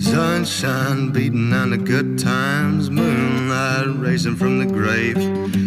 Sunshine beating on the good times, moonlight racing from the grave.